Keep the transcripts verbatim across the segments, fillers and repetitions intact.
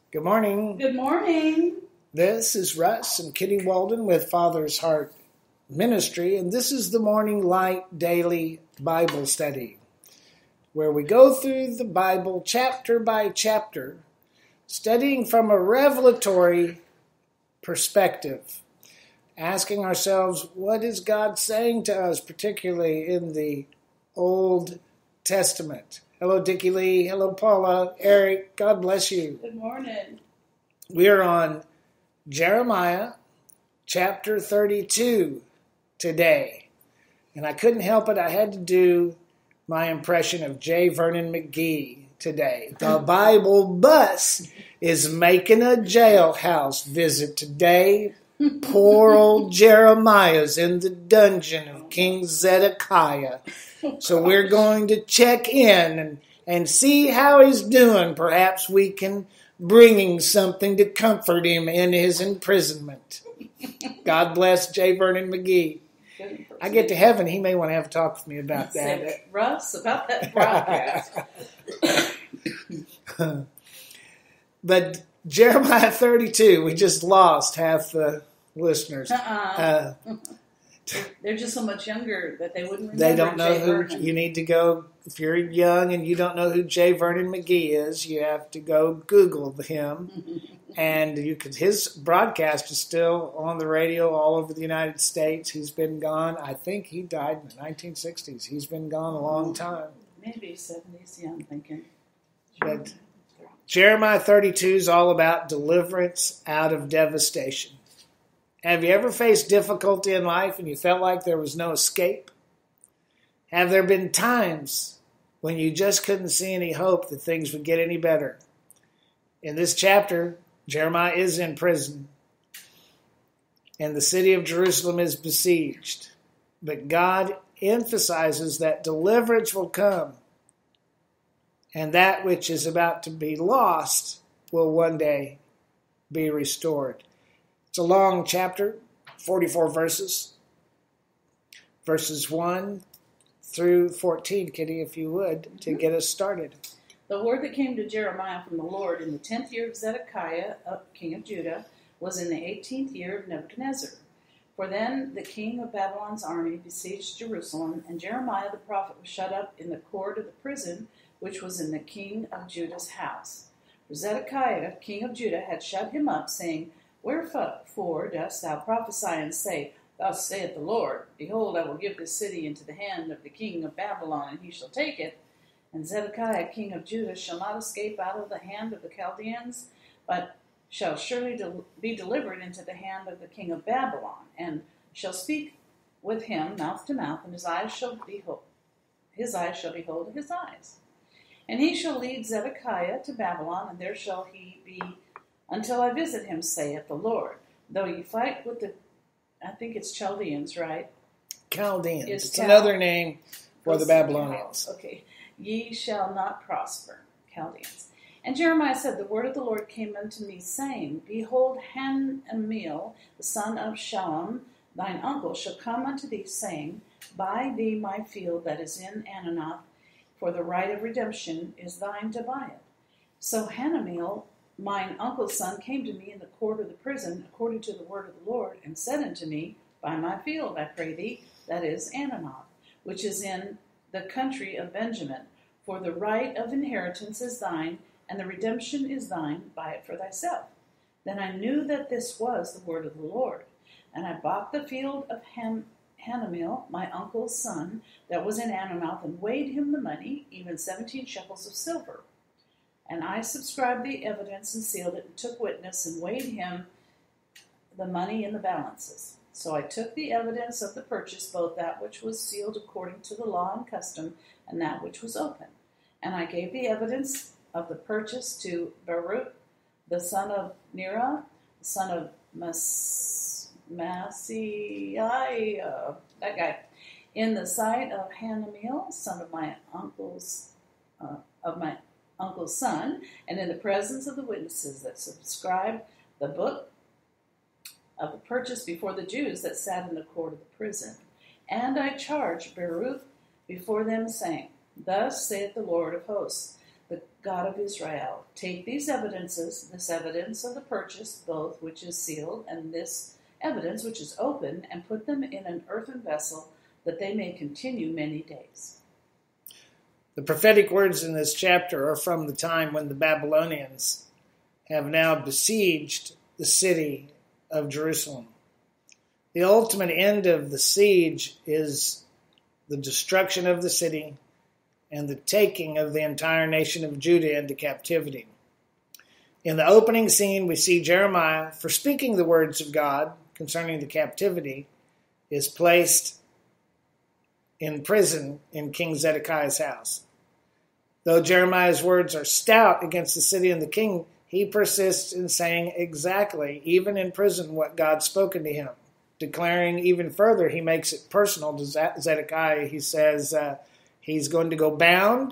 Good morning. Good morning. This is Russ and Kitty Walden with Father's Heart Ministry, and this is the Morning Light Daily Bible Study, where we go through the Bible chapter by chapter, studying from a revelatory perspective, asking ourselves, what is God saying to us, particularly in the Old Testament? Hello, Dickie Lee. Hello, Paula. Eric, God bless you. Good morning. We are on Jeremiah chapter thirty-two today. And I couldn't help it. I had to do my impression of J. Vernon McGee today. The Bible bus is making a jailhouse visit today. Poor old Jeremiah's in the dungeon of King Zedekiah. So we're going to check in and, and see how he's doing. Perhaps we can bring him something to comfort him in his imprisonment. God bless J. Vernon McGee. I get to heaven, he may want to have a talk with me about that. Say, Russ, about that broadcast. But Jeremiah thirty-two, we just lost half the listeners. Uh-uh. Uh, They're just so much younger that they wouldn't remember. They don't know J. who, Vernon. you need to go, if you're young and you don't know who J. Vernon McGee is, you have to go Google him. And you could, his broadcast is still on the radio all over the United States. He's been gone, I think he died in the nineteen sixties. He's been gone a long time. Maybe seventies, yeah, I'm thinking. But Jeremiah thirty-two is all about deliverance out of devastation. Have you ever faced difficulty in life and you felt like there was no escape? Have there been times when you just couldn't see any hope that things would get any better? In this chapter, Jeremiah is in prison, and the city of Jerusalem is besieged. But God emphasizes that deliverance will come, and that which is about to be lost will one day be restored. It's a long chapter, forty-four verses, verses one through fourteen, Kitty, if you would, to get us started. The word that came to Jeremiah from the Lord in the tenth year of Zedekiah, king of Judah, was in the eighteenth year of Nebuchadnezzar. For then the king of Babylon's army besieged Jerusalem, and Jeremiah the prophet was shut up in the court of the prison, which was in the king of Judah's house. For Zedekiah, king of Judah, had shut him up, saying, Wherefore dost thou prophesy and say, Thus saith the Lord, Behold, I will give this city into the hand of the king of Babylon, and he shall take it. And Zedekiah, king of Judah, shall not escape out of the hand of the Chaldeans, but shall surely del- be delivered into the hand of the king of Babylon, and shall speak with him mouth to mouth, and his eyes shall behold his eyes shall behold his eyes. And he shall lead Zedekiah to Babylon, and there shall he be until I visit him, saith the Lord. Though ye fight with the, I think it's Chaldeans, right? Chaldeans. It's It's Chal- another name for the Babylonians. Okay. Ye shall not prosper, Chaldeans. And Jeremiah said, The word of the Lord came unto me, saying, Behold, Hanameel, the son of Shallum, thine uncle, shall come unto thee, saying, Buy thee my field that is in Ananoth, for the right of redemption is thine to buy it. So Hanameel, mine uncle's son, came to me in the court of the prison, according to the word of the Lord, and said unto me, Buy my field, I pray thee, that is Ananoth, which is in the country of Benjamin, for the right of inheritance is thine, and the redemption is thine, buy it for thyself. Then I knew that this was the word of the Lord. And I bought the field of Ham- Hanameel, my uncle's son, that was in Ananoth, and weighed him the money, even seventeen shekels of silver. And I subscribed the evidence and sealed it, and took witness, and weighed him the money in the balances. So I took the evidence of the purchase, both that which was sealed according to the law and custom, and that which was open. And I gave the evidence of the purchase to Baruch, the son of Nerah, the son of Mas- Maaseiah, that guy, in the sight of Hanameel, son of my uncle's, uh, of my uncle's son, and in the presence of the witnesses that subscribed the book of the purchase before the Jews that sat in the court of the prison. And I charged Baruch before them, saying, Thus saith the Lord of hosts, the God of Israel, take these evidences, this evidence of the purchase, both which is sealed, and this evidence which is open, and put them in an earthen vessel, that they may continue many days. The prophetic words in this chapter are from the time when the Babylonians have now besieged the city of Jerusalem. The ultimate end of the siege is the destruction of the city and the taking of the entire nation of Judah into captivity. In the opening scene, we see Jeremiah, for speaking the words of God concerning the captivity, is placed in prison in King Zedekiah's house. Though Jeremiah's words are stout against the city and the king, he persists in saying exactly, even in prison, what God's spoken to him. Declaring even further, he makes it personal to Zedekiah. He says uh, he's going to go bound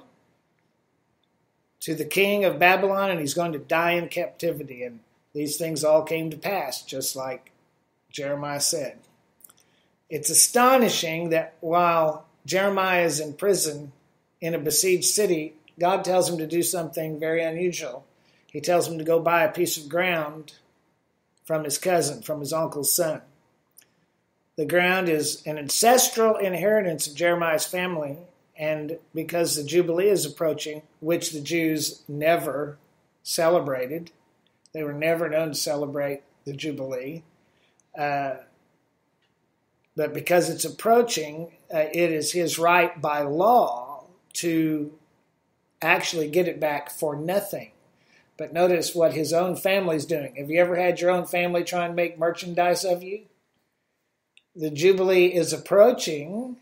to the king of Babylon, and he's going to die in captivity. And these things all came to pass, just like Jeremiah said. It's astonishing that while Jeremiah is in prison in a besieged city, God tells him to do something very unusual. He tells him to go buy a piece of ground from his cousin, from his uncle's son. The ground is an ancestral inheritance of Jeremiah's family, and because the Jubilee is approaching, which the Jews never celebrated, they were never known to celebrate the Jubilee, uh, but because it's approaching, uh, it is his right by law to actually get it back for nothing. But notice what his own family's doing. Have you ever had your own family try and make merchandise of you? The Jubilee is approaching,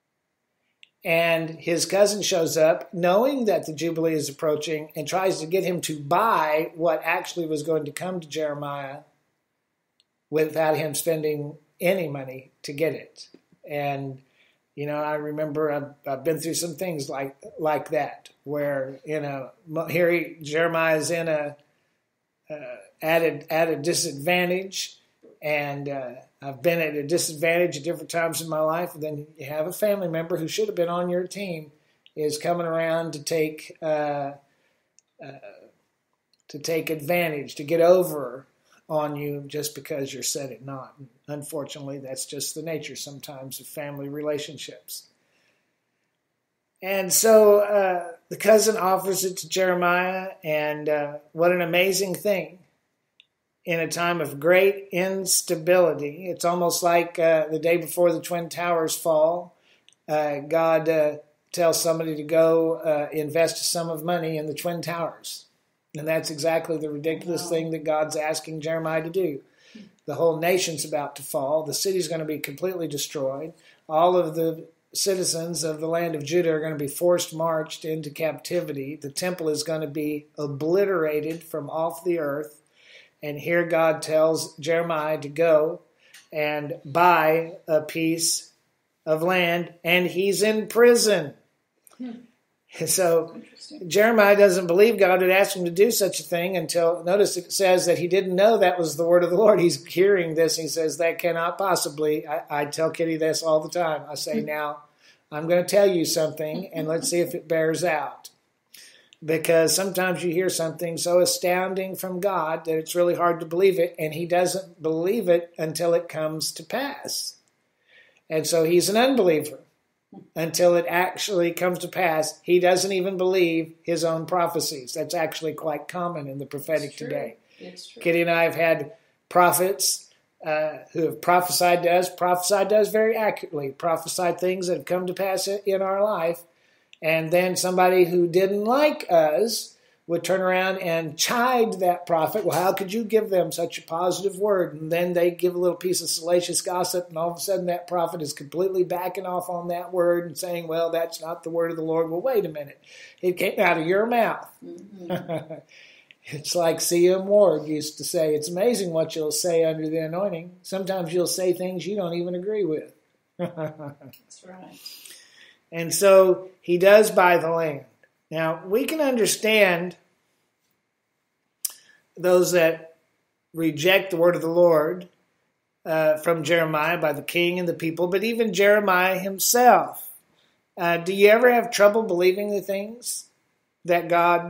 and his cousin shows up knowing that the Jubilee is approaching and tries to get him to buy what actually was going to come to Jeremiah without him spending any money to get it. And, you know, I remember I've, I've been through some things like like that, where, you know, here he, Jeremiah's in a, uh, at, a, at a disadvantage, and uh, I've been at a disadvantage at different times in my life, and then you have a family member who should have been on your team is coming around to take uh, uh, to take advantage, to get over on you just because you're set at naught. And unfortunately, that's just the nature sometimes of family relationships. And so uh, the cousin offers it to Jeremiah, and uh, what an amazing thing. In a time of great instability, it's almost like uh, the day before the Twin Towers fall, uh, God uh, tells somebody to go uh, invest a sum of money in the Twin Towers. And that's exactly the ridiculous wow. thing that God's asking Jeremiah to do. The whole nation's about to fall. The city's going to be completely destroyed. All of the citizens of the land of Judah are going to be forced marched into captivity. The temple is going to be obliterated from off the earth. And here God tells Jeremiah to go and buy a piece of land, and he's in prison. Hmm. So Jeremiah doesn't believe God had asked him to do such a thing until, notice it says that he didn't know that was the word of the Lord. He's hearing this, and he says, that cannot possibly. I, I tell Kitty this all the time. I say, now, I'm going to tell you something, and let's see if it bears out. Because sometimes you hear something so astounding from God that it's really hard to believe it, and he doesn't believe it until it comes to pass. And so he's an unbeliever until it actually comes to pass. He doesn't even believe his own prophecies. That's actually quite common in the prophetic today. It's true. Kitty and I have had prophets uh, who have prophesied to us, prophesied to us very accurately, prophesied things that have come to pass in our life. And then somebody who didn't like us would turn around and chide that prophet. Well, how could you give them such a positive word? And then they give a little piece of salacious gossip, and all of a sudden that prophet is completely backing off on that word and saying, well, that's not the word of the Lord. Well, wait a minute. It came out of your mouth. Mm-hmm. It's like C M Ward used to say, it's amazing what you'll say under the anointing. Sometimes you'll say things you don't even agree with. That's right. And so he does buy the land. Now, we can understand those that reject the word of the Lord uh, from Jeremiah by the king and the people, but even Jeremiah himself. Uh, do you ever have trouble believing the things that God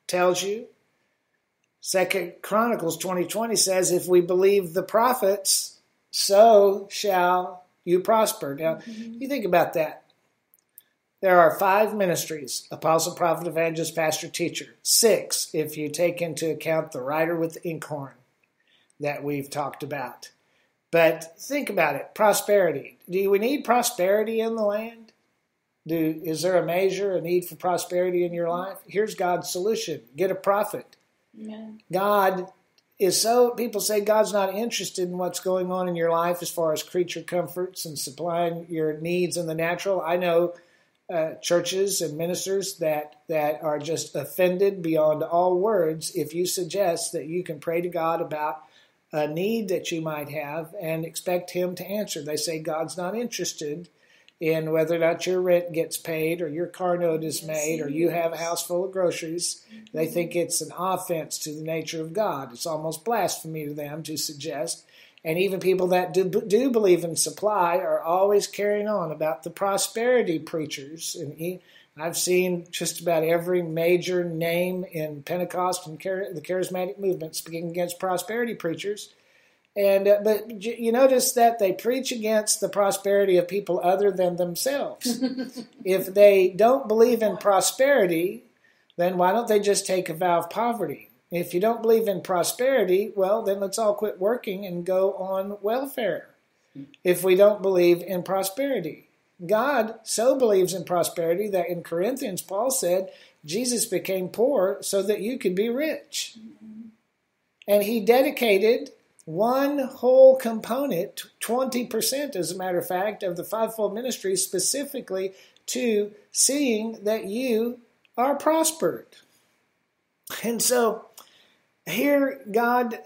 tells you. Second Chronicles twenty twenty says, if we believe the prophets, so shall you prosper. Now, mm-hmm. you think about that. There are five ministries: apostle, prophet, evangelist, pastor, teacher. Six, if you take into account the rider with the inkhorn that we've talked about. But think about it. Prosperity. Do we need prosperity in the land? Do, is there a measure, a need for prosperity in your life? Here's God's solution. Get a prophet. Yeah. God is so, people say God's not interested in what's going on in your life as far as creature comforts and supplying your needs in the natural. I know uh, churches and ministers that, that are just offended beyond all words if you suggest that you can pray to God about a need that you might have and expect him to answer. They say God's not interested in whether or not your rent gets paid or your car note is made or you have a house full of groceries. Mm-hmm. They think it's an offense to the nature of God. It's almost blasphemy to them to suggest. And even people that do, do believe in supply are always carrying on about the prosperity preachers. And he, I've seen just about every major name in Pentecost and char- the charismatic movement speaking against prosperity preachers. And uh, but you notice that they preach against the prosperity of people other than themselves. If they don't believe in prosperity, then why don't they just take a vow of poverty? If you don't believe in prosperity, well, then let's all quit working and go on welfare. If we don't believe in prosperity. God so believes in prosperity that in Corinthians, Paul said, Jesus became poor so that you could be rich. And he dedicated one whole component, twenty percent as a matter of fact, of the fivefold ministry specifically to seeing that you are prospered. And so here God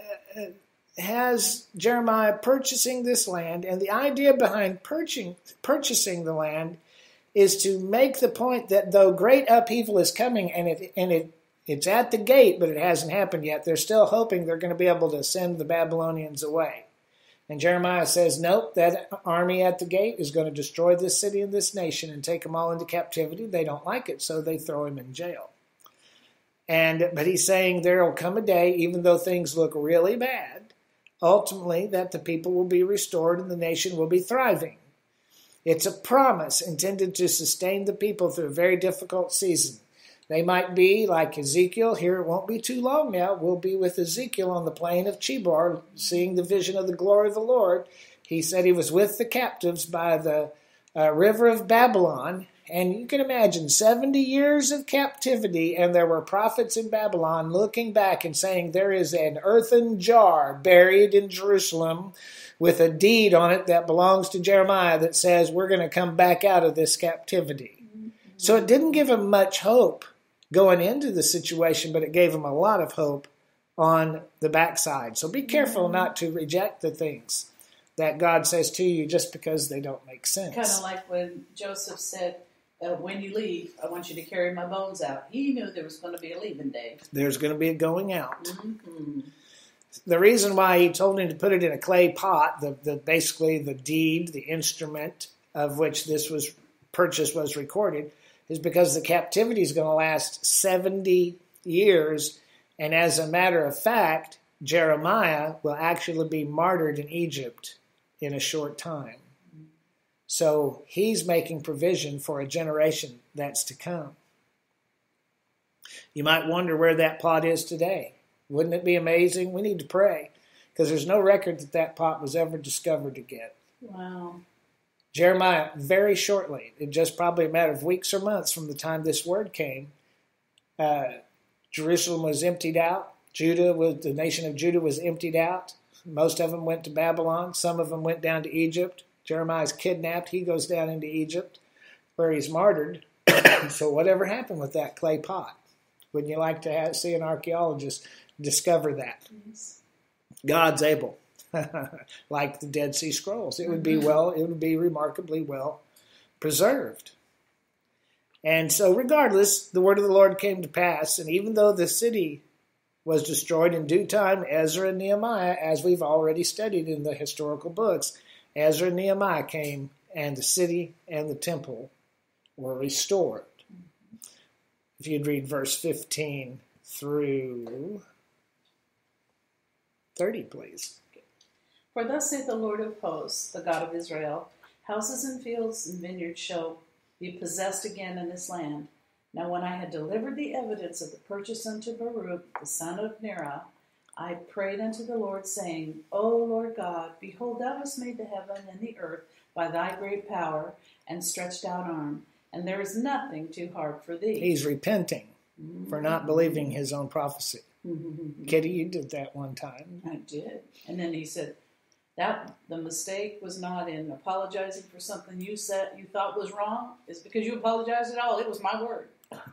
has Jeremiah purchasing this land, and the idea behind purchasing, purchasing the land is to make the point that though great upheaval is coming, and it, and it it's at the gate, but it hasn't happened yet, they're still hoping they're going to be able to send the Babylonians away. And Jeremiah says, nope, that army at the gate is going to destroy this city and this nation and take them all into captivity. They don't like it, so they throw him in jail. And but he's saying there will come a day, even though things look really bad, ultimately that the people will be restored and the nation will be thriving. It's a promise intended to sustain the people through a very difficult season. They might be like Ezekiel. Here it won't be too long now. We'll be with Ezekiel on the plain of Chebar, seeing the vision of the glory of the Lord. He said he was with the captives by the uh, river of Babylon. And you can imagine seventy years of captivity, and there were prophets in Babylon looking back and saying there is an earthen jar buried in Jerusalem with a deed on it that belongs to Jeremiah that says we're going to come back out of this captivity. Mm-hmm. So it didn't give him much hope going into the situation, but it gave him a lot of hope on the backside. So be careful mm-hmm. not to reject the things that God says to you just because they don't make sense. Kind of like when Joseph said, Uh, when you leave, I want you to carry my bones out. He knew there was going to be a leaving day. There's going to be a going out. Mm-hmm. The reason why he told him to put it in a clay pot, the, the basically the deed, the instrument of which this was purchase was recorded, is because the captivity is going to last seventy years. And as a matter of fact, Jeremiah will actually be martyred in Egypt in a short time. So he's making provision for a generation that's to come. You might wonder where that pot is today. Wouldn't it be amazing? We need to pray because there's no record that that pot was ever discovered again. Wow. Jeremiah, very shortly, in just probably a matter of weeks or months from the time this word came, uh, Jerusalem was emptied out. Judah was, the nation of Judah was emptied out. Most of them went to Babylon. Some of them went down to Egypt. Jeremiah's kidnapped. He goes down into Egypt where he's martyred. So whatever happened with that clay pot? Wouldn't you like to have, see an archaeologist discover that? Yes. God's able. Like the Dead Sea Scrolls. It would be well, it would be remarkably well preserved. And so regardless, the word of the Lord came to pass, and even though the city was destroyed in due time, Ezra and Nehemiah, as we've already studied in the historical books, Ezra and Nehemiah came, and the city and the temple were restored. If you'd read verse fifteen through thirty, please. For thus saith the Lord of hosts, the God of Israel, houses and fields and vineyards shall be possessed again in this land. Now when I had delivered the evidence of the purchase unto Baruch, the son of Neriah, I prayed unto the Lord, saying, O Lord God, behold, thou hast made the heaven and the earth by thy great power and stretched out arm, and there is nothing too hard for thee. He's repenting mm-hmm. for not believing his own prophecy. Mm-hmm. Kitty, you did that one time. I did. And then he said, that the mistake was not in apologizing for something you said you thought was wrong. It's because you apologized at all. It was my word.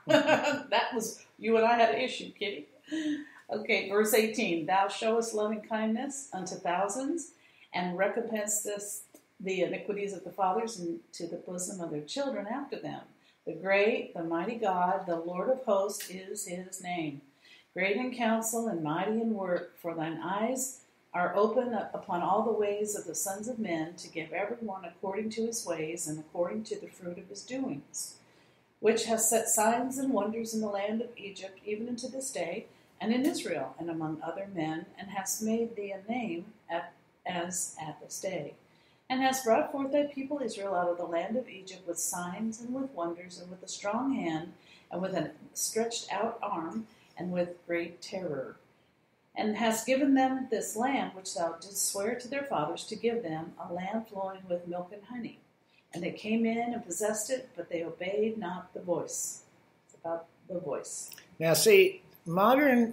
That was, you and I had an issue, Kitty. Okay, verse eighteen. Thou showest loving kindness unto thousands, and recompensest the iniquities of the fathers into the bosom of their children after them. The great, the mighty God, the Lord of hosts is his name. Great in counsel and mighty in work, for thine eyes are open upon all the ways of the sons of men, to give every one according to his ways and according to the fruit of his doings, which has set signs and wonders in the land of Egypt, even unto this day, and in Israel, and among other men, and hast made thee a name at, as at this day, and hast brought forth thy people Israel out of the land of Egypt with signs and with wonders, and with a strong hand, and with a stretched out arm, and with great terror. And hast given them this land which thou didst swear to their fathers to give them, a land flowing with milk and honey. And they came in and possessed it, but they obeyed not the voice. It's about the voice. Now see, modern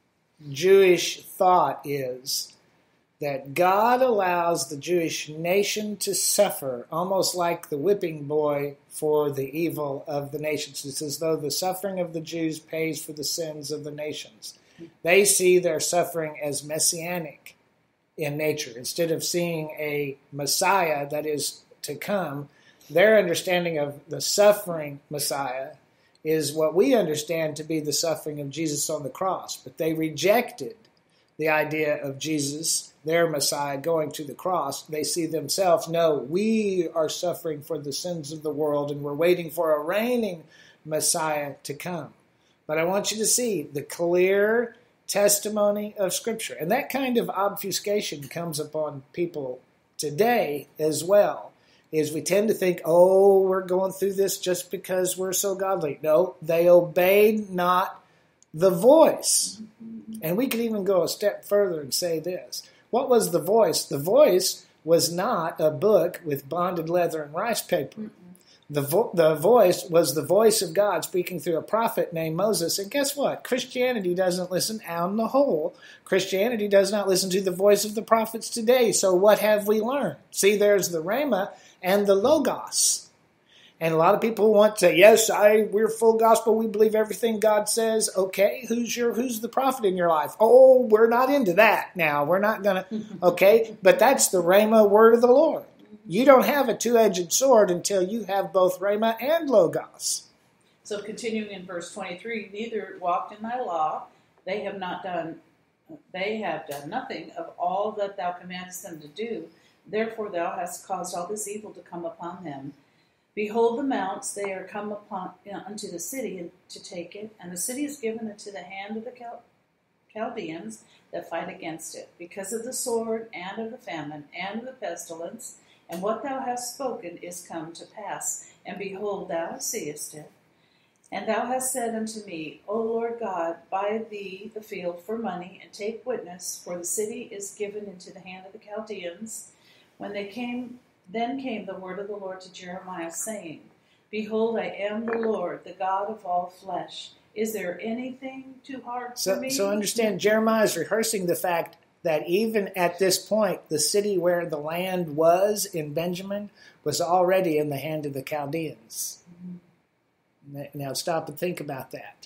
Jewish thought is that God allows the Jewish nation to suffer, almost like the whipping boy for the evil of the nations. It's as though the suffering of the Jews pays for the sins of the nations. They see their suffering as messianic in nature. Instead of seeing a Messiah that is to come, their understanding of the suffering Messiah is what we understand to be the suffering of Jesus on the cross. But they rejected the idea of Jesus, their Messiah, going to the cross. They see themselves, no, we are suffering for the sins of the world, and we're waiting for a reigning Messiah to come. But I want you to see the clear testimony of Scripture. And that kind of obfuscation comes upon people today as well, is we tend to think, oh, we're going through this just because we're so godly. No, they obeyed not the voice. And we could even go a step further and say this. What was the voice? The voice was not a book with bonded leather and rice paper. The, vo- the voice was the voice of God speaking through a prophet named Moses. And guess what? Christianity doesn't listen on the whole. Christianity does not listen to the voice of the prophets today. So what have we learned? See, there's the Rhema and the Logos. And a lot of people want to, yes, I we're full gospel. We believe everything God says. Okay, who's your who's the prophet in your life? Oh, we're not into that now. We're not going to, okay. But that's the Rhema word of the Lord. You don't have a two-edged sword until you have both Rhema and Logos. So continuing in verse twenty-three, neither walked in thy law, they have not done, they have done nothing of all that thou commandest them to do. Therefore thou hast caused all this evil to come upon them. Behold the mounts, they are come upon you know, unto the city and to take it, and the city is given into the hand of the Chal- Chaldeans that fight against it, because of the sword and of the famine and of the pestilence. And what thou hast spoken is come to pass. And behold, thou seest it. And thou hast said unto me, O Lord God, buy thee the field for money, and take witness, for the city is given into the hand of the Chaldeans. When they came, then came the word of the Lord to Jeremiah, saying, Behold, I am the Lord, the God of all flesh. Is there anything too hard so, for me? So understand, Jeremiah is rehearsing the fact that even at this point, the city where the land was in Benjamin was already in the hand of the Chaldeans. Mm-hmm. Now stop and think about that.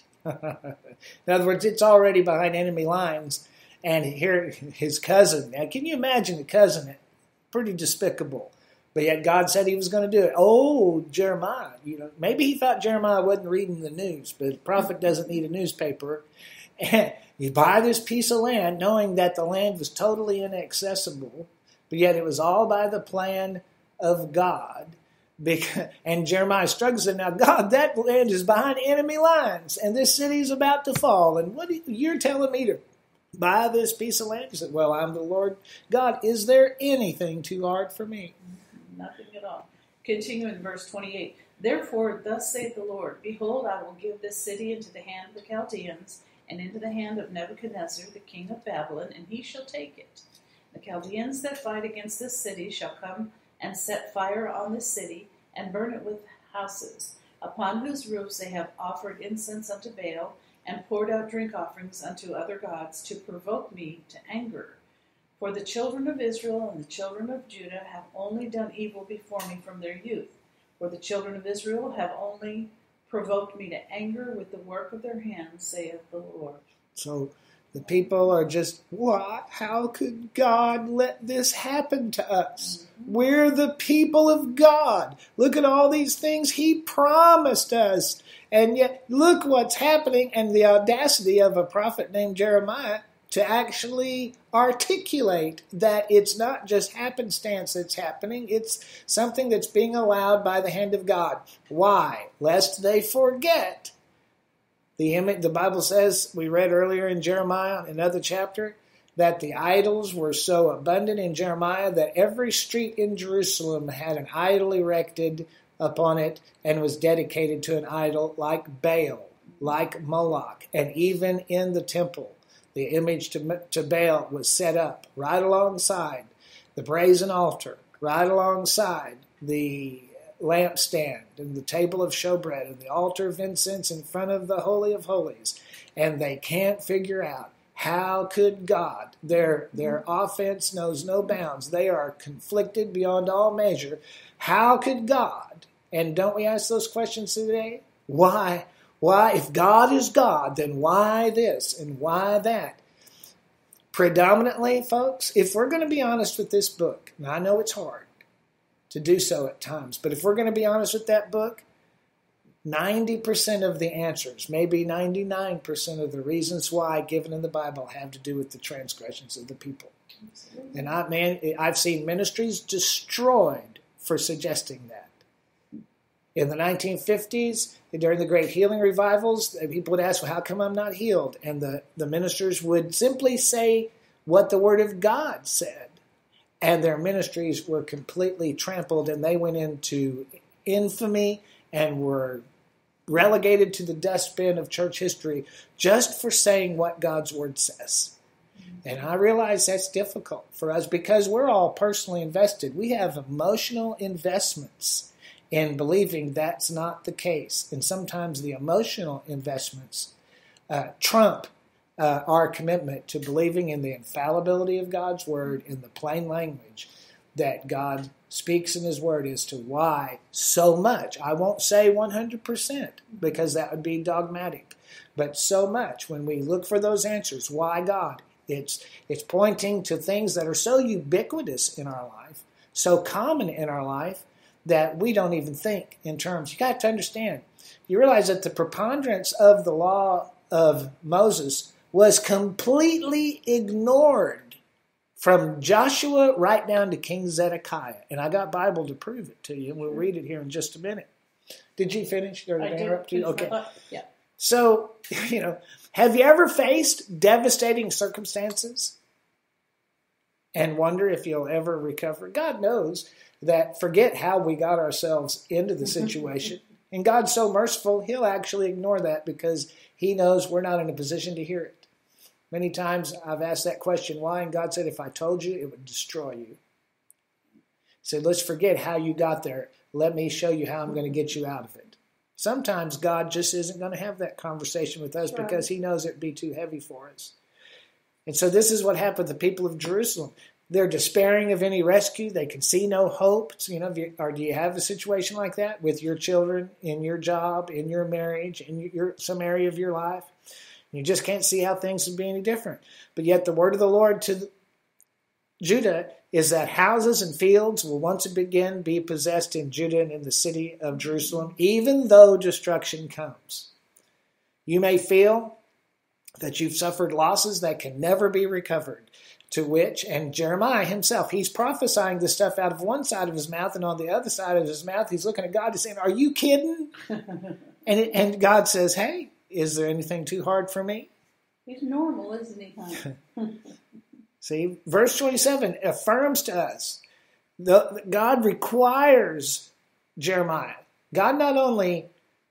In other words, it's already behind enemy lines. And here, his cousin. Now, can you imagine a cousin? Pretty despicable. But yet God said he was going to do it. Oh, Jeremiah. You know, maybe he thought Jeremiah wasn't reading the news, but a prophet doesn't need a newspaper. And you buy this piece of land knowing that the land was totally inaccessible, but yet it was all by the plan of God. Because, and Jeremiah struggles and now, God, that land is behind enemy lines, and this city is about to fall. And what you're telling me to buy this piece of land? He said, well, I'm the Lord God. Is there anything too hard for me? Nothing at all. Continuing verse twenty-eight. Therefore, thus saith the Lord, behold, I will give this city into the hand of the Chaldeans, and into the hand of Nebuchadnezzar, the king of Babylon, and he shall take it. The Chaldeans that fight against this city shall come and set fire on this city, and burn it with houses, upon whose roofs they have offered incense unto Baal, and poured out drink offerings unto other gods, to provoke me to anger. For the children of Israel and the children of Judah have only done evil before me from their youth. For the children of Israel have only provoked me to anger with the work of their hands, saith the Lord. So the people are just, what? How could God let this happen to us? Mm-hmm. We're the people of God. Look at all these things He promised us. And yet, look what's happening, and the audacity of a prophet named Jeremiah to actually articulate that it's not just happenstance that's happening, it's something that's being allowed by the hand of God. Why? Lest they forget. The image, the Bible says, we read earlier in Jeremiah, another chapter, that the idols were so abundant in Jeremiah that every street in Jerusalem had an idol erected upon it and was dedicated to an idol like Baal, like Moloch, and even in the temple, the image to, to Baal was set up right alongside the brazen altar, right alongside the lampstand and the table of showbread and the altar of incense in front of the Holy of Holies. And they can't figure out how could God, their, their offense knows no bounds. They are conflicted beyond all measure. How could God, and don't we ask those questions today? Why? Why? If God is God, then why this and why that? Predominantly, folks, if we're going to be honest with this book, and I know it's hard to do so at times, but if we're going to be honest with that book, ninety percent of the answers, maybe ninety-nine percent of the reasons why given in the Bible have to do with the transgressions of the people. Absolutely. And I, man, I've seen ministries destroyed for suggesting that. In the nineteen fifties, during the great healing revivals, people would ask, well, how come I'm not healed? And the, the ministers would simply say what the Word of God said. And their ministries were completely trampled, and they went into infamy and were relegated to the dustbin of church history just for saying what God's Word says. And I realize that's difficult for us because we're all personally invested. We have emotional investments in believing that's not the case. And sometimes the emotional investments uh, trump uh, our commitment to believing in the infallibility of God's Word in the plain language that God speaks in His Word as to why so much. I won't say one hundred percent because that would be dogmatic. But so much when we look for those answers, why God? It's, it's pointing to things that are so ubiquitous in our life, so common in our life, that we don't even think in terms. You got to understand, you realize that the preponderance of the law of Moses was completely ignored from Joshua right down to King Zedekiah. And I got Bible to prove it to you, and we'll read it here in just a minute. Did you finish? Or did I interrupt you? Okay. Yeah. So, you know, have you ever faced devastating circumstances and wonder if you'll ever recover? God knows that forget how we got ourselves into the situation. And God's so merciful, He'll actually ignore that because He knows we're not in a position to hear it. Many times I've asked that question, why? And God said, if I told you, it would destroy you. He said, let's forget how you got there. Let me show you how I'm going to get you out of it. Sometimes God just isn't going to have that conversation with us right. because He knows it'd be too heavy for us. And so this is what happened to the people of Jerusalem. They're despairing of any rescue. They can see no hope. So, you know, or do you have a situation like that with your children, in your job, in your marriage, in your some area of your life? You just can't see how things would be any different. But yet the word of the Lord to Judah is that houses and fields will once again be possessed in Judah and in the city of Jerusalem, even though destruction comes. You may feel that you've suffered losses that can never be recovered. To which, and Jeremiah himself, he's prophesying the stuff out of one side of his mouth, and on the other side of his mouth, he's looking at God and saying, are you kidding? and, it, and God says, hey, is there anything too hard for me? He's normal, isn't he, honey? See, verse twenty-seven affirms to us, the, God requires Jeremiah. God not only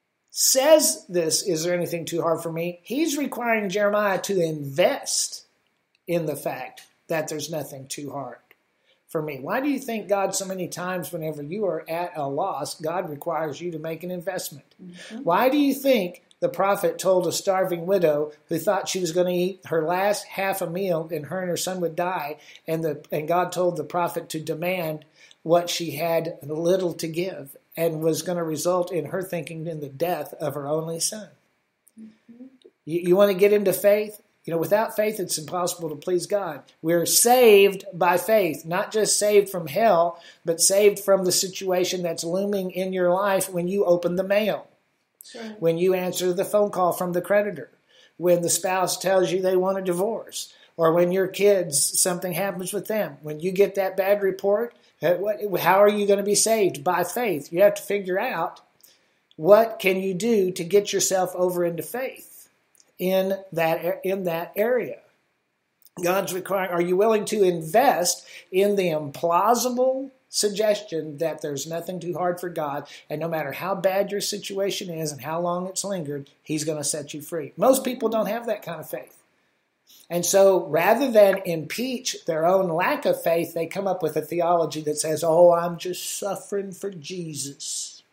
says this, is there anything too hard for me? He's requiring Jeremiah to invest in the fact that there's nothing too hard for me. Why do you think God so many times whenever you are at a loss, God requires you to make an investment? Mm-hmm. Why do you think the prophet told a starving widow who thought she was going to eat her last half a meal and her and her son would die, and the and God told the prophet to demand what she had little to give, and was going to result in her thinking in the death of her only son? Mm-hmm. You, you want to get into faith? You know, without faith, it's impossible to please God. We're saved by faith, not just saved from hell, but saved from the situation that's looming in your life when you open the mail, sure. when you answer the phone call from the creditor, when the spouse tells you they want a divorce, or when your kids, something happens with them. When you get that bad report, how are you going to be saved? By faith. You have to figure out what can you do to get yourself over into faith. In that in that area. God's requiring, are you willing to invest in the implausible suggestion that there's nothing too hard for God, and no matter how bad your situation is and how long it's lingered, He's going to set you free? Most people don't have that kind of faith. And so rather than impeach their own lack of faith, they come up with a theology that says, oh, I'm just suffering for Jesus.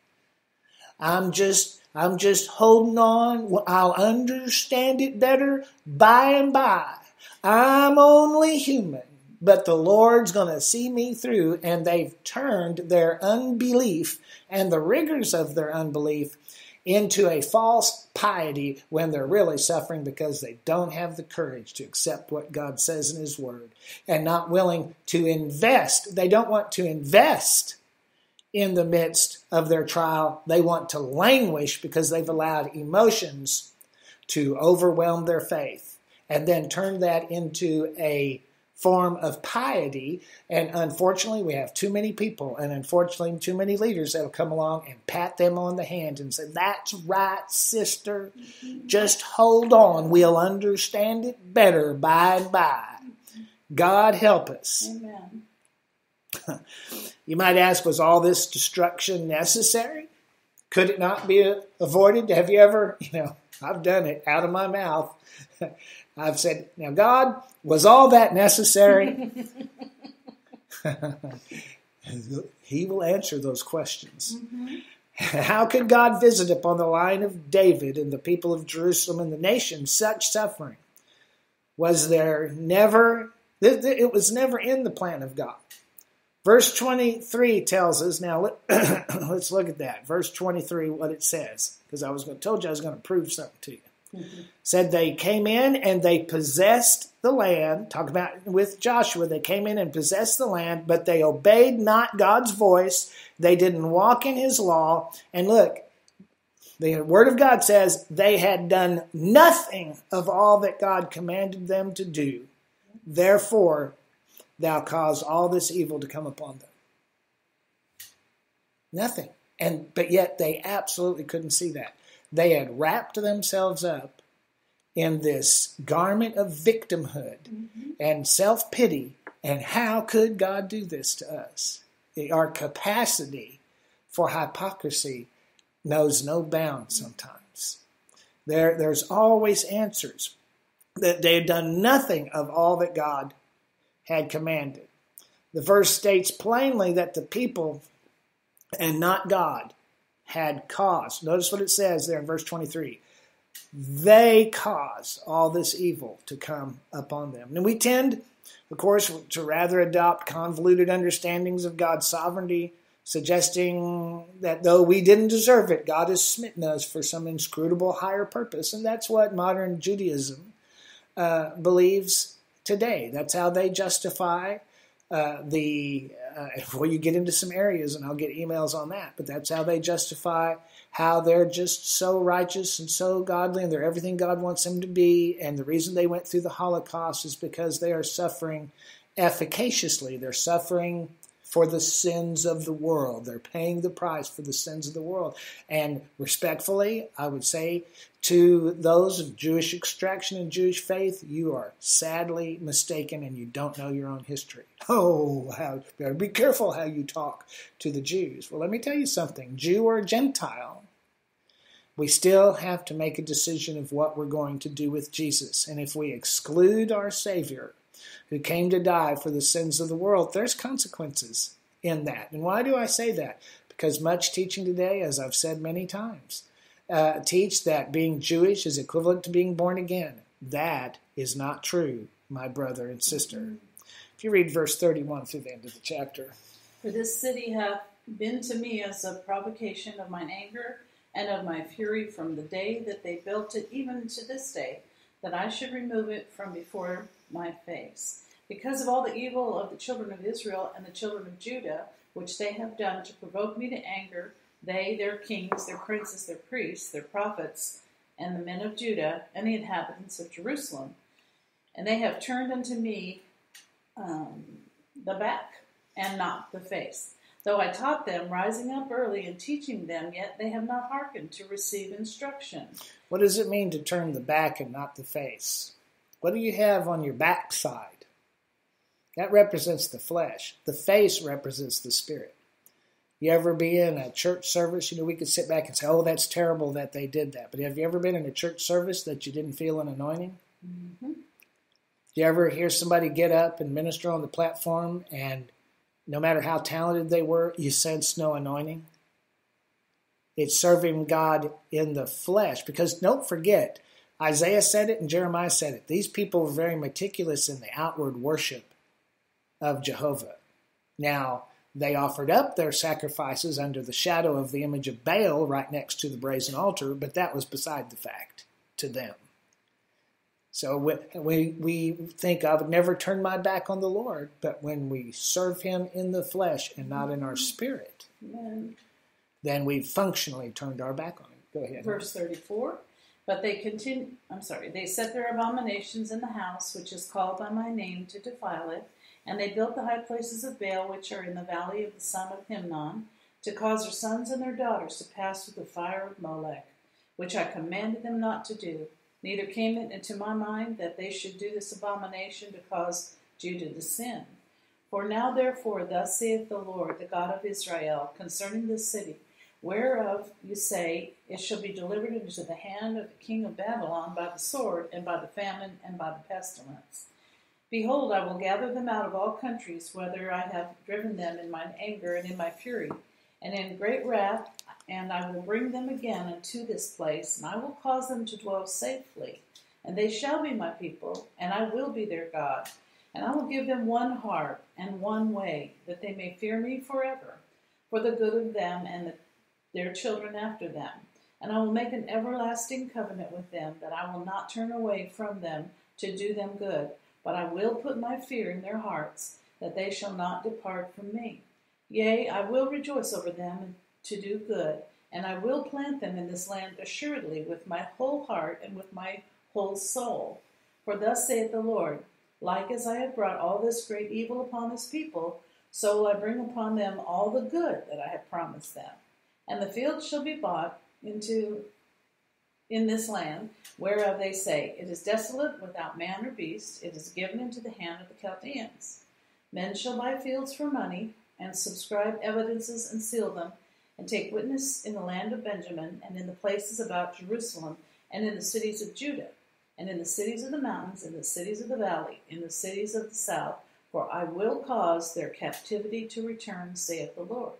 I'm just I'm just holding on. I'll understand it better by and by. I'm only human, but the Lord's going to see me through. And they've turned their unbelief and the rigors of their unbelief into a false piety when they're really suffering because they don't have the courage to accept what God says in His Word and not willing to invest. They don't want to invest in the midst of their trial. They want to languish because they've allowed emotions to overwhelm their faith and then turn that into a form of piety. And unfortunately, we have too many people and unfortunately too many leaders that will come along and pat them on the hand and say, that's right, sister. Just hold on. We'll understand it better by and by. God help us. Amen. You might ask, was all this destruction necessary? Could it not be avoided? Have you ever, you know, I've done it out of my mouth. I've said, now God, was all that necessary? He will answer those questions. Mm-hmm. How could God visit upon the line of David and the people of Jerusalem and the nation such suffering? Was there never, it was never in the plan of God. Verse twenty-three tells us, now let, let's look at that. Verse twenty-three, what it says, because I was going to, told you I was going to prove something to you. Mm-hmm. Said they came in and they possessed the land. Talk about with Joshua, they came in and possessed the land, but they obeyed not God's voice. They didn't walk in His law. And look, the Word of God says they had done nothing of all that God commanded them to do. Therefore, Thou cause all this evil to come upon them. Nothing. And but yet they absolutely couldn't see that. They had wrapped themselves up in this garment of victimhood mm-hmm. and self-pity. And how could God do this to us? Our capacity for hypocrisy knows no bounds sometimes. There, there's always answers. That they had done nothing of all that God had commanded. The verse states plainly that the people and not God had caused. Notice what it says there in verse twenty-three. They caused all this evil to come upon them. And we tend, of course, to rather adopt convoluted understandings of God's sovereignty, suggesting that though we didn't deserve it, God has smitten us for some inscrutable higher purpose. And that's what modern Judaism uh, believes today. That's how they justify uh, the uh, before you get into some areas, and I'll get emails on that, but that's how they justify how they're just so righteous and so godly, and they're everything God wants them to be. And the reason they went through the Holocaust is because they are suffering efficaciously. They're suffering for the sins of the world. They're paying the price for the sins of the world. And respectfully, I would say to those of Jewish extraction and Jewish faith, you are sadly mistaken and you don't know your own history. Oh, how, better be careful how you talk to the Jews. Well, let me tell you something. Jew or Gentile, we still have to make a decision of what we're going to do with Jesus. And if we exclude our Savior, who came to die for the sins of the world, there's consequences in that. And why do I say that? Because much teaching today, as I've said many times, uh, teach that being Jewish is equivalent to being born again. That is not true, my brother and sister. If you read verse thirty-one through the end of the chapter. For this city hath been to me as a provocation of mine anger and of my fury from the day that they built it, even to this day, that I should remove it from before my face. Because of all the evil of the children of Israel and the children of Judah, which they have done to provoke me to anger, they, their kings, their princes, their priests, their prophets, and the men of Judah, and the inhabitants of Jerusalem. And they have turned unto me um, the back, and not the face. Though I taught them, rising up early and teaching them, yet they have not hearkened to receive instruction. What does it mean to turn the back and not the face? What do you have on your backside? That represents the flesh. The face represents the spirit. You ever be in a church service? You know, we could sit back and say, oh, that's terrible that they did that. But have you ever been in a church service that you didn't feel an anointing? Mm-hmm. Do you ever hear somebody get up and minister on the platform, and no matter how talented they were, you sense no anointing? It's serving God in the flesh. Because don't forget, Isaiah said it and Jeremiah said it. These people were very meticulous in the outward worship of Jehovah. Now, they offered up their sacrifices under the shadow of the image of Baal right next to the brazen altar, but that was beside the fact to them. So we, we, we think, I would never turn my back on the Lord, but when we serve him in the flesh and not in our spirit, Amen. Then we've functionally turned our back on him. Go ahead. Verse thirty-four. But they continue, I'm sorry, they set their abominations in the house, which is called by my name, to defile it. And they built the high places of Baal, which are in the valley of the son of Hinnom, to cause their sons and their daughters to pass through the fire of Molech, which I commanded them not to do. Neither came it into my mind that they should do this abomination to cause Judah to sin. For now, therefore, thus saith the Lord, the God of Israel, concerning this city, whereof you say, it shall be delivered into the hand of the king of Babylon by the sword, and by the famine, and by the pestilence. Behold, I will gather them out of all countries, whither I have driven them in mine anger and in my fury, and in great wrath, and I will bring them again unto this place, and I will cause them to dwell safely. And they shall be my people, and I will be their God. And I will give them one heart and one way, that they may fear me forever, for the good of them and the, their children after them. And I will make an everlasting covenant with them, that I will not turn away from them to do them good, but I will put my fear in their hearts, that they shall not depart from me. Yea, I will rejoice over them to do good, and I will plant them in this land assuredly with my whole heart and with my whole soul. For thus saith the Lord, like as I have brought all this great evil upon this people, so will I bring upon them all the good that I have promised them. And the fields shall be bought into in this land, whereof they say, it is desolate without man or beast, it is given into the hand of the Chaldeans. Men shall buy fields for money, and subscribe evidences and seal them, and take witness in the land of Benjamin, and in the places about Jerusalem, and in the cities of Judah, and in the cities of the mountains, in the cities of the valley, in the cities of the south, for I will cause their captivity to return, saith the Lord.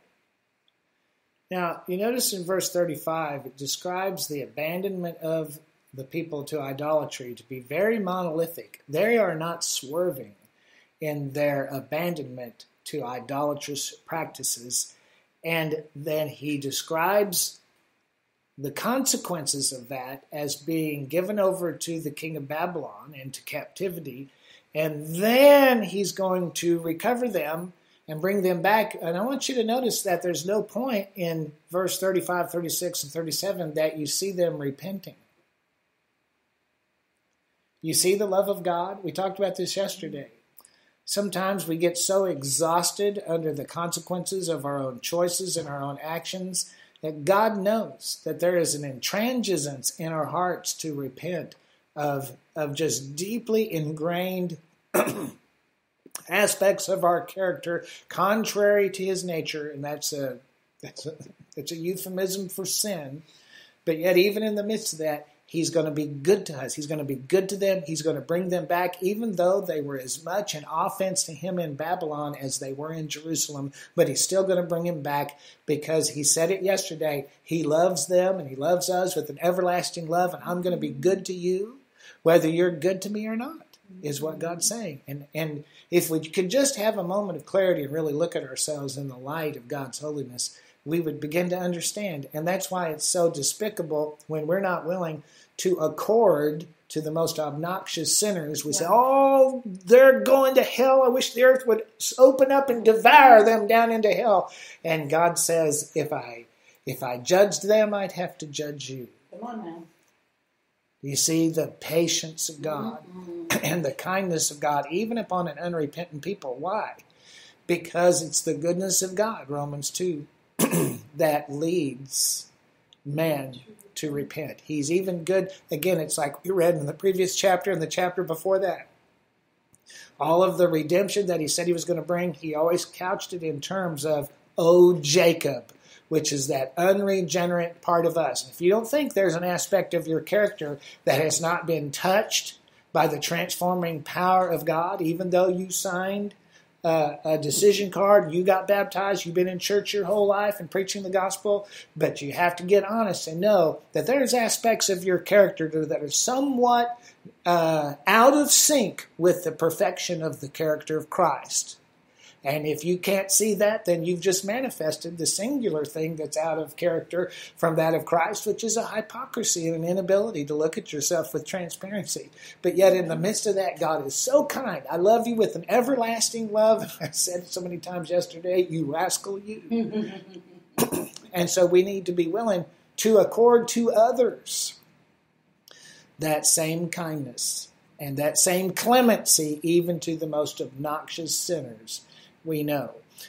Now, you notice in verse thirty-five, it describes the abandonment of the people to idolatry to be very monolithic. They are not swerving in their abandonment to idolatrous practices. And then he describes the consequences of that as being given over to the king of Babylon and to captivity. And then he's going to recover them and bring them back. And I want you to notice that there's no point in verse thirty-five, thirty-six, and thirty-seven that you see them repenting. You see the love of God? We talked about this yesterday. Sometimes we get so exhausted under the consequences of our own choices and our own actions that God knows that there is an intransigence in our hearts to repent of, of just deeply ingrained aspects of our character contrary to his nature, and that's a, that's a, it's a euphemism for sin. But yet even in the midst of that, he's going to be good to us. He's going to be good to them. He's going to bring them back, even though they were as much an offense to him in Babylon as they were in Jerusalem. But he's still going to bring him back because he said it yesterday. He loves them and he loves us with an everlasting love. And I'm going to be good to you, whether you're good to me or not, is what God's saying. And, and if we could just have a moment of clarity and really look at ourselves in the light of God's holiness, we would begin to understand. And that's why it's so despicable when we're not willing to accord to the most obnoxious sinners. We yeah. say, oh, they're going to hell. I wish the earth would open up and devour them down into hell. And God says, if I if I judged them, I'd have to judge you. Come on now. You see the patience of God mm-hmm. and the kindness of God, even upon an unrepentant people. Why? Because it's the goodness of God, Romans two, that leads man to repent. He's even good. Again, it's like we read in the previous chapter and the chapter before that. All of the redemption that he said he was going to bring, he always couched it in terms of, O Jacob, which is that unregenerate part of us. If you don't think there's an aspect of your character that has not been touched by the transforming power of God, even though you signed Uh, a decision card, you got baptized, you've been in church your whole life and preaching the gospel, but you have to get honest and know that there's aspects of your character that are somewhat uh, out of sync with the perfection of the character of Christ. And if you can't see that, then you've just manifested the singular thing that's out of character from that of Christ, which is a hypocrisy and an inability to look at yourself with transparency. But yet in the midst of that, God is so kind. I love you with an everlasting love. I said it so many times yesterday, you rascal, you. And so we need to be willing to accord to others that same kindness and that same clemency, even to the most obnoxious sinners we know.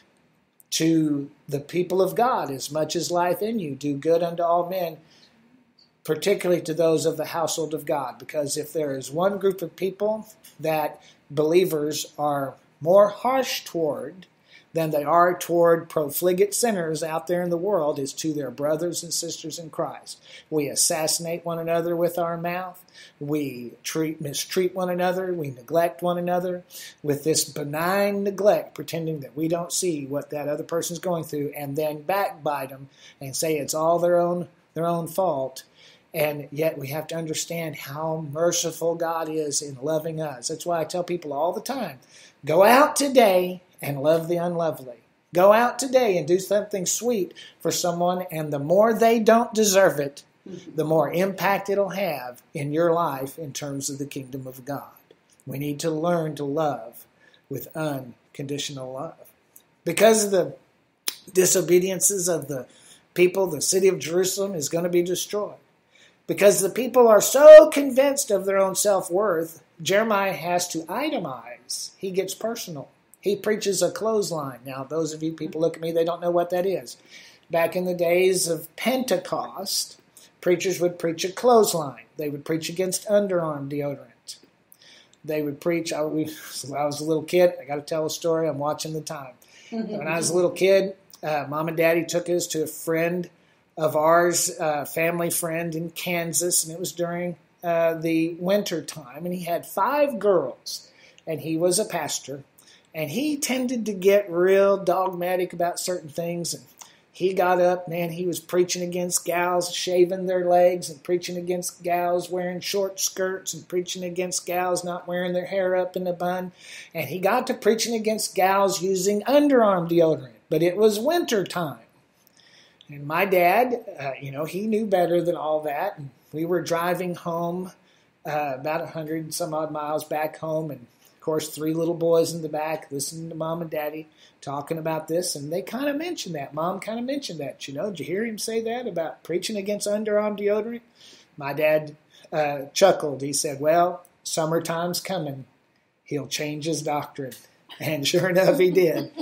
To the people of God, as much as lieth in you, do good unto all men, particularly to those of the household of God. Because if there is one group of people that believers are more harsh toward than they are toward profligate sinners out there in the world, is to their brothers and sisters in Christ. We assassinate one another with our mouth. We treat, mistreat one another. We neglect one another with this benign neglect, pretending that we don't see what that other person's going through, and then backbite them and say it's all their own their own fault. And yet we have to understand how merciful God is in loving us. That's why I tell people all the time, go out today and love the unlovely. Go out today and do something sweet for someone, and the more they don't deserve it, the more impact it'll have in your life in terms of the kingdom of God. We need to learn to love with unconditional love. Because of the disobediences of the people, the city of Jerusalem is going to be destroyed. Because the people are so convinced of their own self-worth, Jeremiah has to itemize. He gets personal. He preaches a clothesline. Now, those of you people look at me, they don't know what that is. Back in the days of Pentecost, preachers would preach a clothesline. They would preach against underarm deodorant. They would preach, I, we, when I was a little kid, I got to tell a story, I'm watching the time. When I was a little kid, uh, Mom and Daddy took us to a friend of ours, a family friend in Kansas, and it was during uh, the winter time, and he had five girls, and he was a pastor. And he tended to get real dogmatic about certain things. And he got up, man, he was preaching against gals shaving their legs and preaching against gals wearing short skirts and preaching against gals not wearing their hair up in a bun. And he got to preaching against gals using underarm deodorant. But it was winter time. And my dad, uh, you know, he knew better than all that. And we were driving home uh, about a hundred some odd miles back home, and course, three little boys in the back listening to Mom and Daddy talking about this, and they kind of mentioned that. Mom kind of mentioned that. You know, did you hear him say that about preaching against underarm deodorant? My dad uh, chuckled. He said, well, summertime's coming. He'll change his doctrine. And sure enough, he did.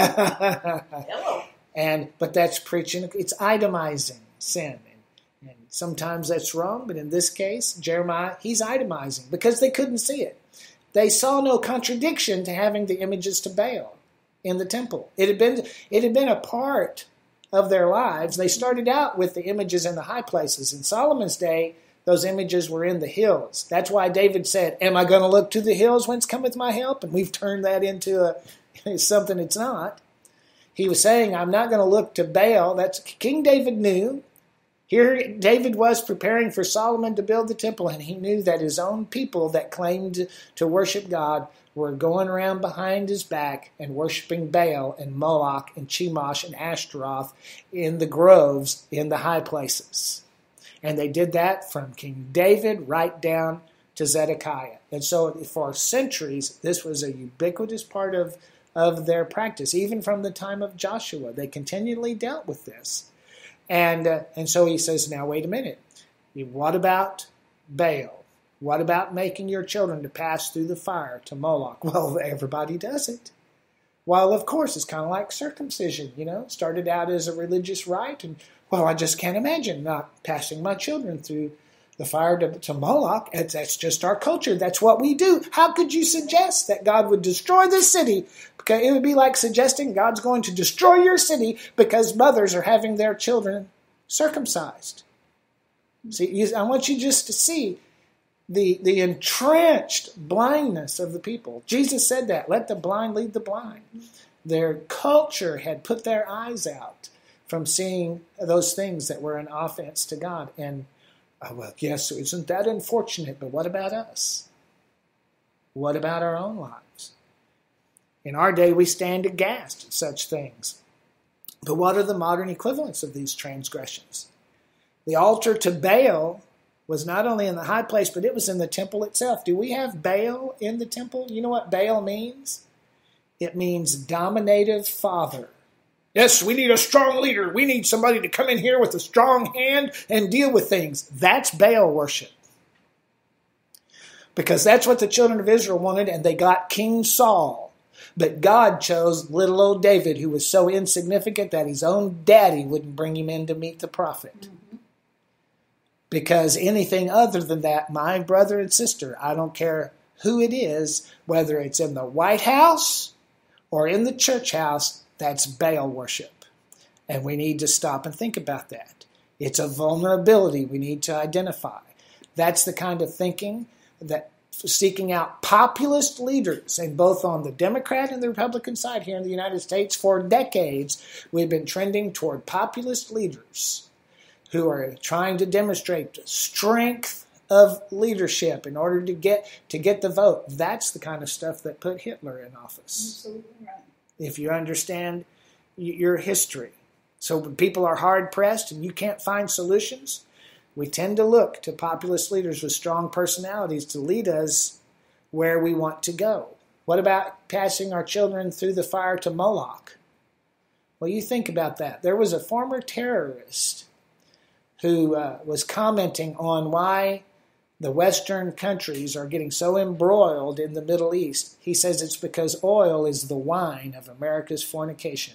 Hello. And but that's preaching. It's itemizing sin. And, and sometimes that's wrong, but in this case, Jeremiah, he's itemizing because they couldn't see it. They saw no contradiction to having the images to Baal in the temple. It had been it had been a part of their lives. They started out with the images in the high places. In Solomon's day, those images were in the hills. That's why David said, am I going to look to the hills whence cometh my help? And we've turned that into a, something it's not. He was saying, I'm not going to look to Baal. That's King David knew. Here David was preparing for Solomon to build the temple, and he knew that his own people that claimed to worship God were going around behind his back and worshiping Baal and Moloch and Chemosh and Ashtaroth in the groves in the high places. And they did that from King David right down to Zedekiah. And so for centuries, this was a ubiquitous part of, of their practice. Even from the time of Joshua, they continually dealt with this. And uh, and so he says, now wait a minute. What about Baal? What about making your children to pass through the fire to Moloch? Well, everybody does it. Well, of course, it's kind of like circumcision, you know. Started out as a religious rite, and, well, I just can't imagine not passing my children through the fire to, to Moloch. It's, that's just our culture. That's what we do. How could you suggest that God would destroy this city? Because it would be like suggesting God's going to destroy your city because mothers are having their children circumcised. See, you, I want you just to see the, the entrenched blindness of the people. Jesus said that, let the blind lead the blind. Their culture had put their eyes out from seeing those things that were an offense to God. And, oh, well, yes, isn't that unfortunate? But what about us? What about our own lives? In our day, we stand aghast at such things. But what are the modern equivalents of these transgressions? The altar to Baal was not only in the high place, but it was in the temple itself. Do we have Baal in the temple? You know what Baal means? It means dominative father. Yes, we need a strong leader. We need somebody to come in here with a strong hand and deal with things. That's Baal worship. Because that's what the children of Israel wanted, and they got King Saul. But God chose little old David, who was so insignificant that his own daddy wouldn't bring him in to meet the prophet. Mm-hmm. Because anything other than that, my brother and sister, I don't care who it is, whether it's in the White House or in the church house, that's Baal worship. And we need to stop and think about that. It's a vulnerability we need to identify. That's the kind of thinking that seeking out populist leaders, and both on the Democrat and the Republican side here in the United States, for decades, we've been trending toward populist leaders who are trying to demonstrate strength of leadership in order to get to get the vote. That's the kind of stuff that put Hitler in office. Absolutely right. If you understand your history. So when people are hard-pressed and you can't find solutions, we tend to look to populist leaders with strong personalities to lead us where we want to go. What about passing our children through the fire to Moloch? Well, you think about that. There was a former terrorist who uh, was commenting on why the Western countries are getting so embroiled in the Middle East. He says it's because oil is the wine of America's fornication.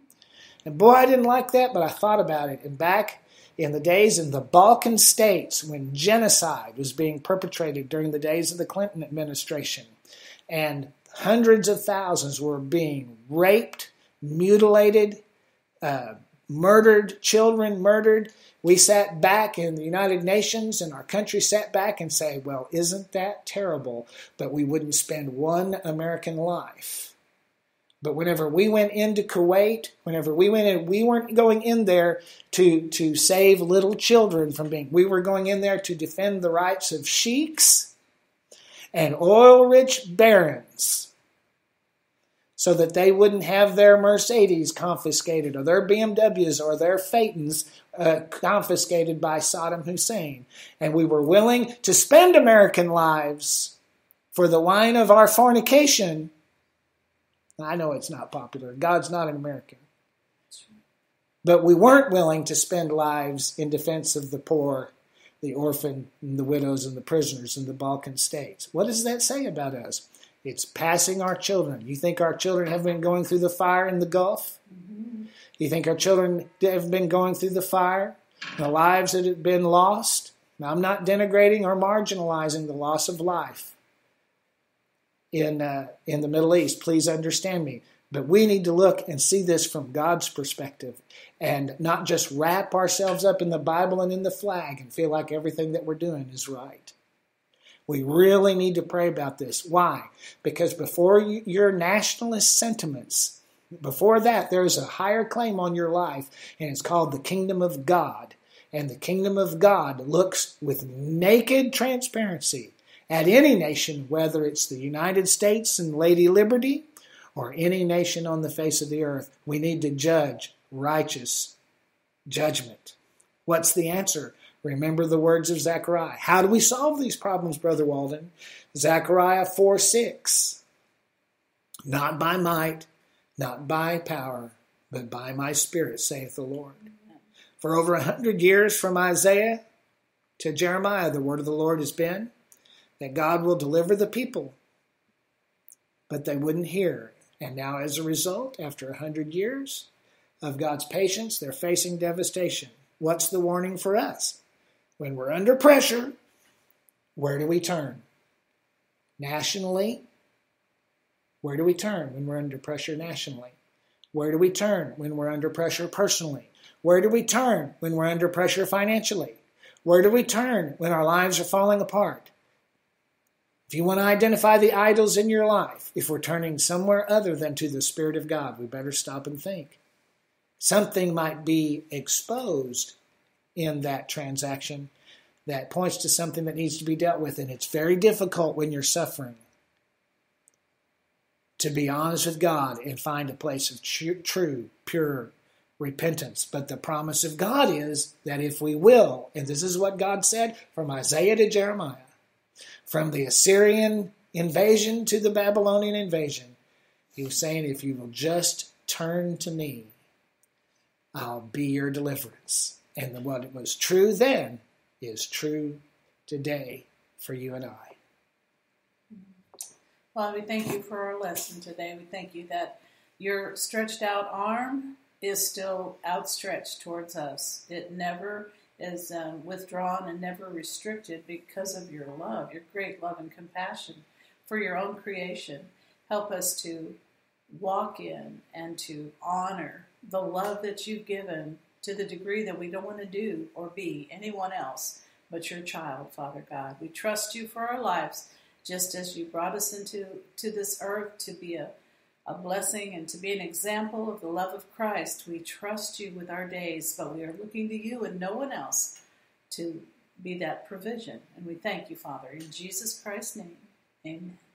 And boy, I didn't like that, but I thought about it. And back in the days in the Balkan states when genocide was being perpetrated during the days of the Clinton administration, and hundreds of thousands were being raped, mutilated, uh, murdered, children murdered, we sat back in the United Nations and our country sat back and say, well, isn't that terrible? But we wouldn't spend one American life. But whenever we went into Kuwait, whenever we went in, we weren't going in there to, to save little children from being, we were going in there to defend the rights of sheiks and oil-rich barons so that they wouldn't have their Mercedes confiscated or their B M Ws or their Phaetons uh, confiscated by Saddam Hussein. And we were willing to spend American lives for the wine of our fornication. I know it's not popular. God's not an American. But we weren't willing to spend lives in defense of the poor, the orphan, and the widows, and the prisoners in the Balkan states. What does that say about us? It's passing our children. You think our children have been going through the fire in the Gulf? Mm-hmm. You think our children have been going through the fire? The lives that have been lost? Now, I'm not denigrating or marginalizing the loss of life in uh, in the Middle East. Please understand me. But we need to look and see this from God's perspective and not just wrap ourselves up in the Bible and in the flag and feel like everything that we're doing is right. We really need to pray about this. Why? Because before you, your nationalist sentiments, before that, there is a higher claim on your life, and it's called the kingdom of God. And the kingdom of God looks with naked transparency at any nation, whether it's the United States and Lady Liberty, or any nation on the face of the earth. We need to judge righteous judgment. What's the answer? Remember the words of Zechariah. How do we solve these problems, Brother Walden? Zechariah four six. Not by might, not by power, but by my Spirit, saith the Lord. For over a hundred years from Isaiah to Jeremiah, the word of the Lord has been that God will deliver the people, but they wouldn't hear. And now, as a result, after a hundred years of God's patience, they're facing devastation. What's the warning for us? When we're under pressure, where do we turn? Nationally, where do we turn when we're under pressure nationally? Where do we turn when we're under pressure personally? Where do we turn when we're under pressure financially? Where do we turn when our lives are falling apart? If you want to identify the idols in your life, if we're turning somewhere other than to the Spirit of God, we better stop and think. Something might be exposed in that transaction that points to something that needs to be dealt with, and it's very difficult when you're suffering to be honest with God and find a place of true, pure repentance. But the promise of God is that if we will, and this is what God said from Isaiah to Jeremiah, from the Assyrian invasion to the Babylonian invasion, he was saying, if you will just turn to me, I'll be your deliverance. And what was true then is true today for you and I. Well, we thank you for our lesson today. We thank you that your stretched out arm is still outstretched towards us. It never is um, withdrawn and never restricted because of your love, your great love and compassion for your own creation. Help us to walk in and to honor the love that you've given to the degree that we don't want to do or be anyone else but your child, Father God. We trust you for our lives, just as you brought us into to this earth to be a a blessing and to be an example of the love of Christ. We trust you with our days, but we are looking to you and no one else to be that provision. And we thank you, Father, in Jesus Christ's name. Amen.